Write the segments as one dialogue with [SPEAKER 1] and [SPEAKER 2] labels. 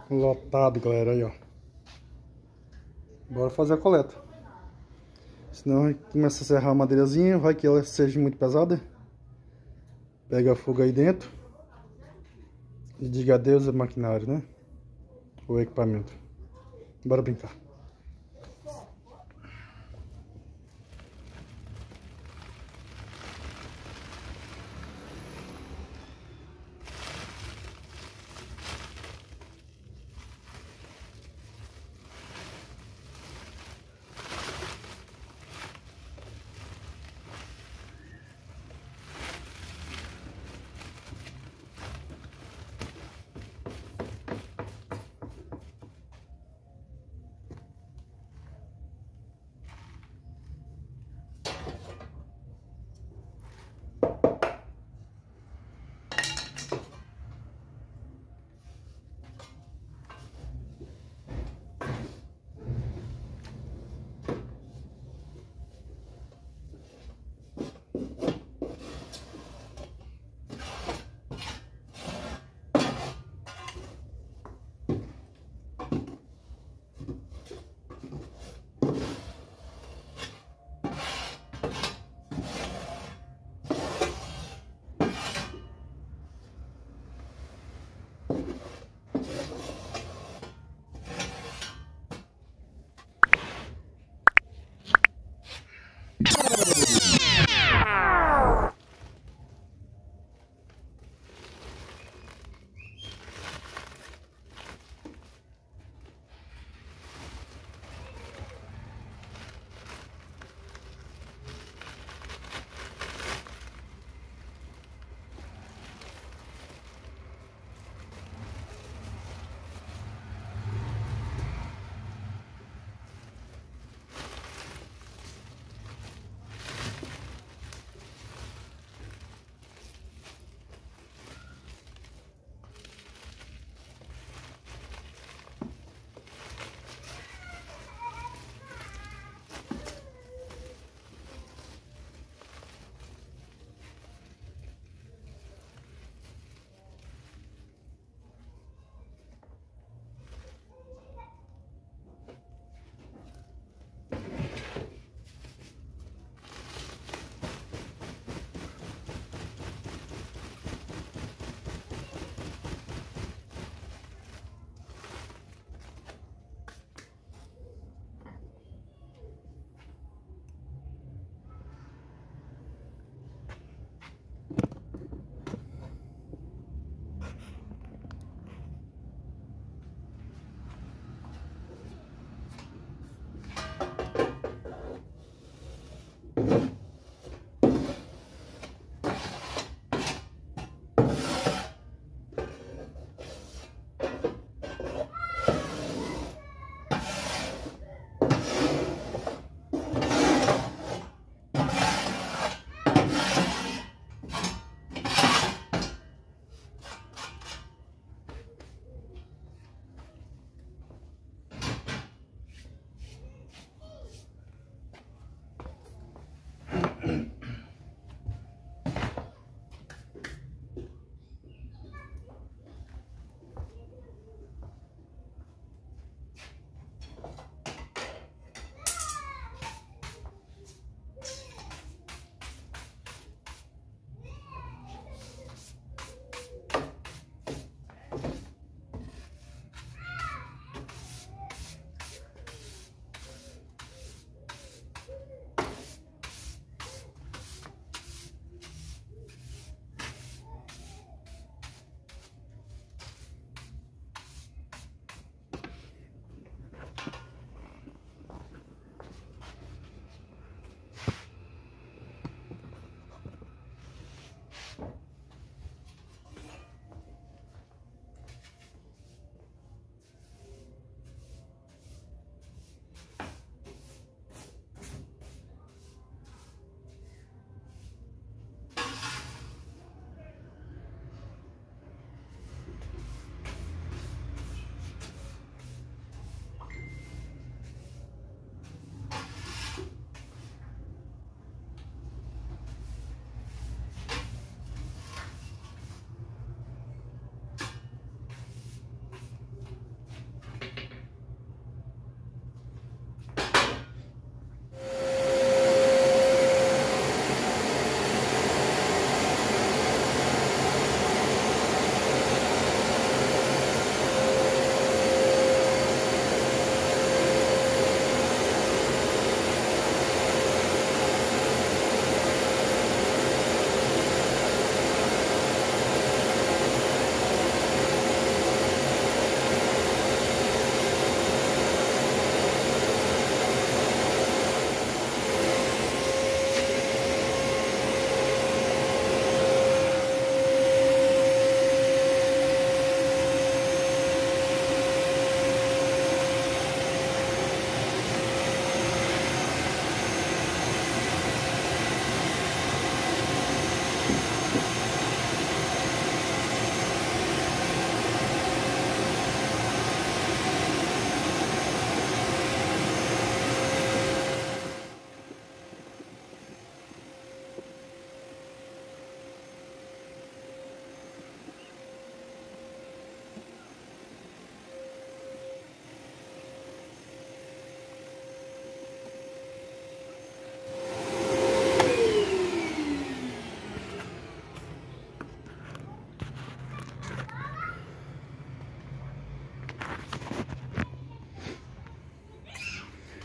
[SPEAKER 1] Lotado, galera, aí, ó. Bora fazer a coleta. Senão começa a serrar a madeirazinha, vai que ela seja muito pesada. Pega fogo aí dentro. E diga adeus ao maquinário, né? O equipamento. Bora brincar.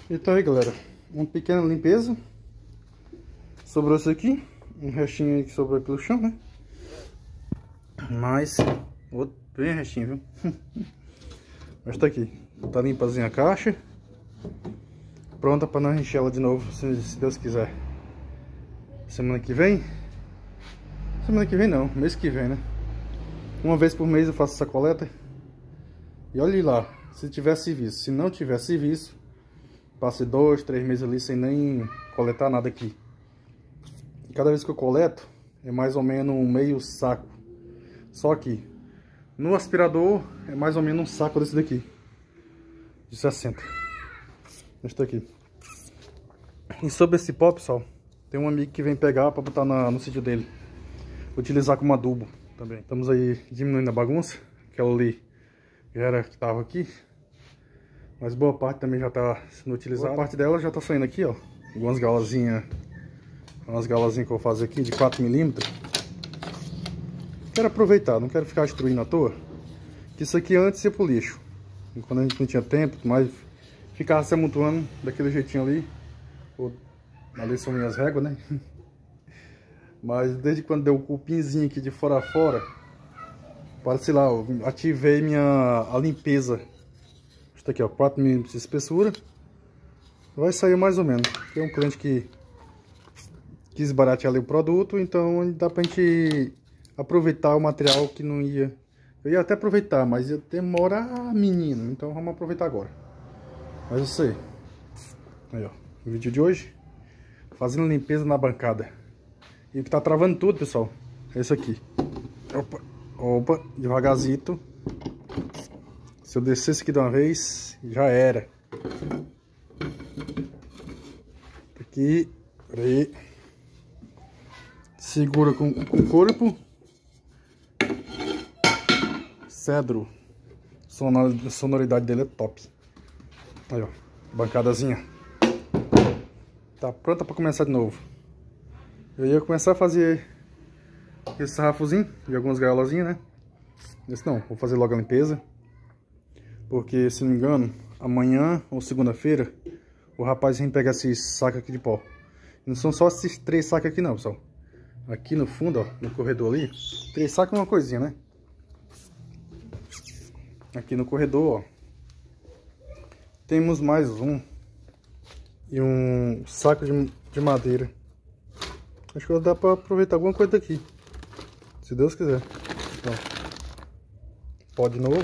[SPEAKER 1] Então aí, galera, uma pequena limpeza. Sobrou isso aqui, um restinho aí que sobrou aqui no chão, né? Mas, outro bem restinho, viu? Mas tá aqui, tá limpazinha a caixa. Pronta pra nós encher ela de novo, se Deus quiser. Semana que vem não, mês que vem, né? Uma vez por mês eu faço essa coleta. E olhe lá, se tiver serviço. Se não tiver serviço, passe 2, 3 meses ali sem nem coletar nada aqui. E cada vez que eu coleto, é mais ou menos um meio saco. Só que no aspirador é mais ou menos um saco desse daqui. De 60. Este aqui. E sobre esse pó, pessoal, tem um amigo que vem pegar para botar no sítio dele. Utilizar como adubo também. Estamos aí diminuindo a bagunça. Aquela ali já era que estava aqui. Mas boa parte também já está sendo utilizada. Boa parte dela já está saindo aqui, ó. Algumas galazinhas. Umas galazinhas que eu vou fazer aqui de 4 mm. Quero aproveitar, não quero ficar destruindo à toa. Que isso aqui antes ia pro lixo. E quando a gente não tinha tempo, mas ficava se amontoando daquele jeitinho ali. Ali são minhas réguas, né? Mas desde quando deu o cupinzinho aqui de fora a fora, parece lá, eu ativei a limpeza. Isso aqui, ó, 4 mm de espessura. Vai sair mais ou menos. Tem um cliente que quis baratear ali o produto, então dá pra gente aproveitar o material que não ia. Eu ia até aproveitar, mas ia demorar, menino. Então vamos aproveitar agora. Mas isso aí. Aí, ó. O vídeo de hoje, fazendo limpeza na bancada. E o que tá travando tudo, pessoal, é isso aqui. Opa, opa, devagarzito. Se eu descesse aqui de uma vez, já era. Aqui, peraí. Segura com o corpo. Cedro. A sonoridade dele é top. Aí, ó, bancadazinha. Tá pronta para começar de novo. Eu ia começar a fazer esse sarrafozinho de algumas gaiolazinhas, né? Esse não, vou fazer logo a limpeza. Porque, se não me engano, amanhã ou segunda-feira, o rapaz vem pegar esses sacos aqui de pó. Não são só esses 3 sacos aqui não, pessoal. Aqui no fundo, ó, no corredor ali, 3 sacos é uma coisinha, né? Aqui no corredor, ó, temos mais um. E um saco de madeira. Acho que dá pra aproveitar alguma coisa daqui, se Deus quiser. Então, pó de novo.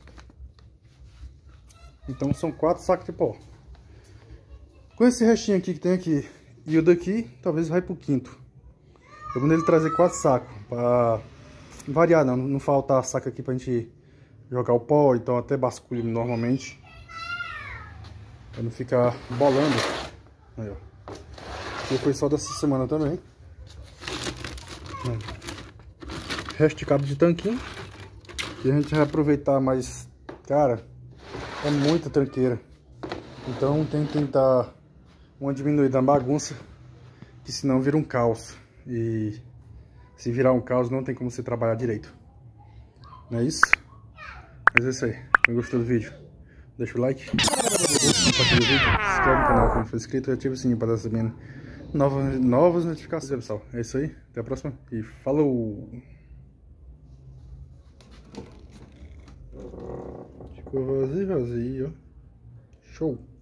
[SPEAKER 1] Então são 4 sacos de pó. Com esse restinho aqui que tem aqui e o daqui, talvez vai pro quinto. Eu vou nele trazer 4 sacos, pra variar, não faltar saco aqui pra gente jogar o pó, então até basculho normalmente. Pra não ficar bolando. Aí, ó. E foi só dessa semana também. Resto de cabo de tanquinho. Que a gente vai aproveitar, mas, cara, é muita tranqueira. Então tem que tentar uma diminuída na bagunça, que senão vira um caos. E se virar um caos não tem como você trabalhar direito. Não é isso? Mas é isso aí. Quem gostou do vídeo, deixa o like, compartilha o vídeo, se inscreve no canal quem não for inscrito e ativa o sininho para estar sabendo novas notificações, pessoal. É isso aí, até a próxima e falou! Ficou vazio, ó. Show!